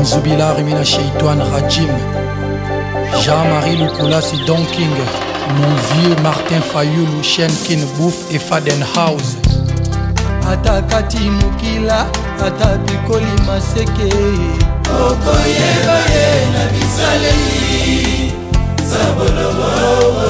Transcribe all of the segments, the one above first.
Zubila Rimina Sheitouan Rajim, Jean-Marie Lukulasi Don King, mon vieux Martin Fayoulou, Chen Kin Bouf et Fadenhouse. Ata kati mukila, ata bikoli maseke okoyeba ye na bisaleli sabolobo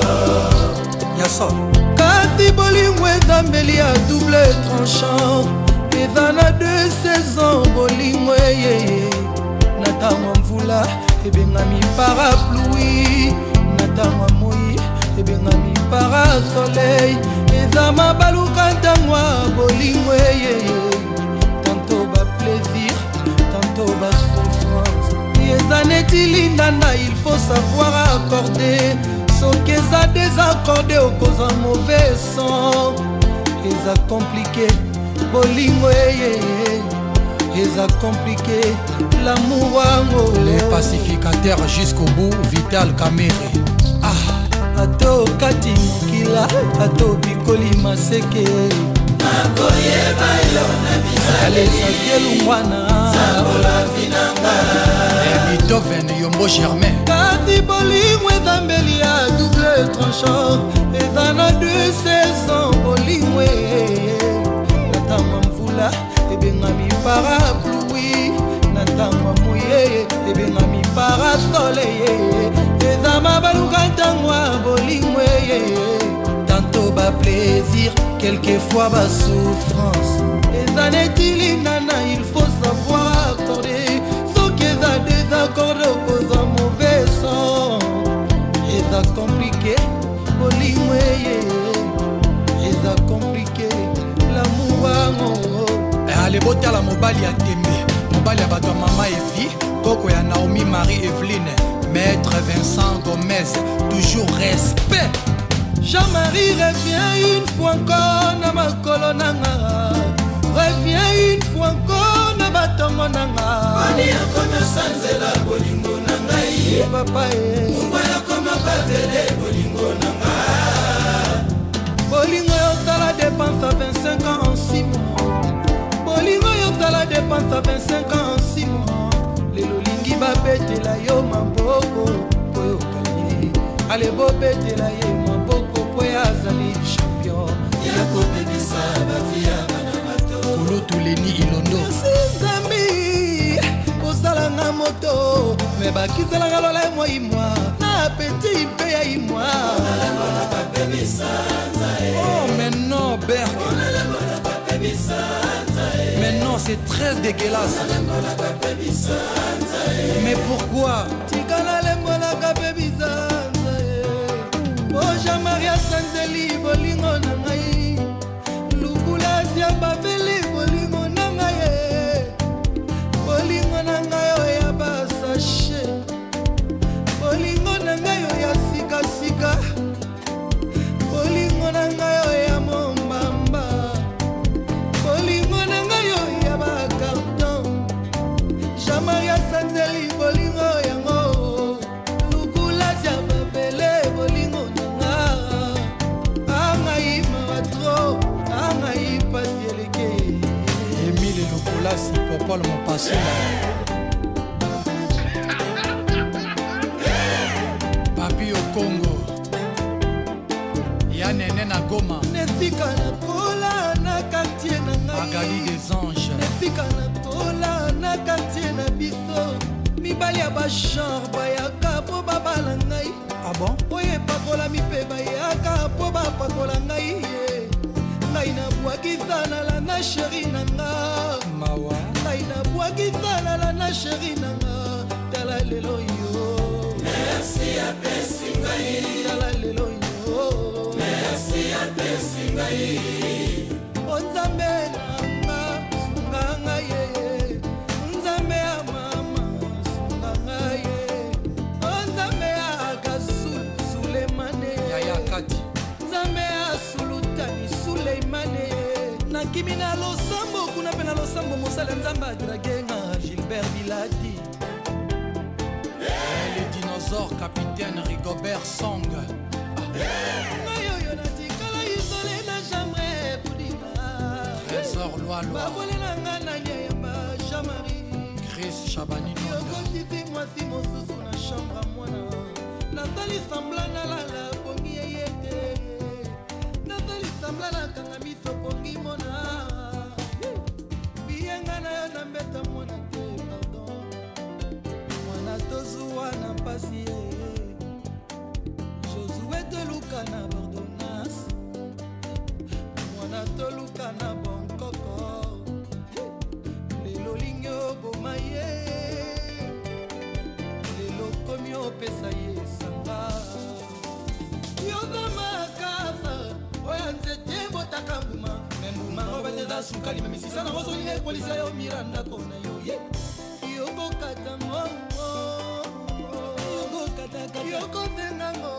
Yaso kati bolingwe zambeli a double tranchant eza na 2 saisons bolingwe yeye natango mvula ebengami parapluie natango moi ebengami parasoleil eza mabaluka ntangwa bolingwe yeye tantôt ba plaisir tantôt ba souffrance eza neti lindanda il faut savoir accorder soki eza désaccordé okoza mauvais son eza compliqué bolingwe yeye eza compliqué l'amour wango les pacificateurs jusqu'au bout Vital Kamere. Ato kati mukila, ato bikoli maseke nakoyeba yo na bisale sakelu mwana sabola vinanga Beethoven Yombo Germain kati bolingwe zambeli a double tranchant eza na 2 saisons bolingwe natangwa mvula ebengami parapluie natangwa moye ebengami parasoleil eza mabaluka ntangwa bolingwe tantôt ba plaisir quelquefois ba souffrance eza neti lindana il faut savoir accorder soki eza désaccordé okoza mauvais son eza compliqué bolingwe eza compliqué l'amour wango alebotala mobali ya tembe mobali ya bato ya mama Evi koko ya Naomi Marie Evelyne Maître Vincent Gomez, toujours respect. Jean-Marie revient une fois encore na makolo nanga. Reviens une fois encore na batongo nanga. Bani akoma sanzela bolingo nanga ye. Papa e. Mumba akoma bavele bolingo nanga. Bolingo yotala dépense à 25 ans en 6 mois. Bolingo yotala dépense à 25 ans en 6 mois. Lelolingi babetela yo maboko po yokanye ale bobetela ye maboko po yazali champion ya kobebisa bafia bana bato kolo tuleni ilondo sizami kosalanga moto me bakizelanga lola imwa na apeti mpe ya imwa oh mais non Berg mais non c'est très dégueulasse mais pourquoi tikala lembola kape bizanza o Jean-Marie Sanzeli bolingo na ngai lukula sia baveli bolingo na ngai bolingo na ngai oya basache bolingo na ngai oya sikasika bolingo na ngai oya mombamba bolingo na ngai oya bakarton Jean-Marie Sanzeli bolingo yango lukula sia babele bolingo na angai maratro angai pasieleke Emile Lukulasi Popol mon passé Papi au Congo ya nene na Goma nefika na kola na quartier na ngai Magali des Anges nefika na kola na quartier na biso mibali ya bachanre bayaka po babala ngai ah bon oyo epakolami mpe bayaka po bapakola ngai ye ngai nabwakisanala na sheri na nga mawa ngai nabwakisanala na sheri na nga tala lelo yo merci apesi ngai tala lelo yo merci apesi ngai onzambe nanga sunganga ye nzambe ya mama sunganga ye onzambe ya Gasul Sulemane Yaya Kati nzambe ya Sulutani Suleimane nakimi na losambo kuna pe na losambo mosala nzambe adragenga Gilbert Biladi les dinosaures capitaine Rigobert Song oyo natikala isole na chambre budina Trésor Loalo babolenanga na nyemba Jean-Marie Chris Chabani yokotifi mwasi mosusu na chambre mwana natali sambla nalala pongi yeyete natali sambla nakanga miso pongi mona biyenga na yo na mbeta mwana te pardon mwana tozuwa na mpasi ye Josué toluka na bordonnance mwana toluka na bonkoko lelo lingi oboma ye lelo komi opesa ye sanga yoza makasa oya nzete botaka mbuma me mbuma obateza sukali me misisa na ozoli ekolisa yo mira ndako na yo yokokata mongo yokotengango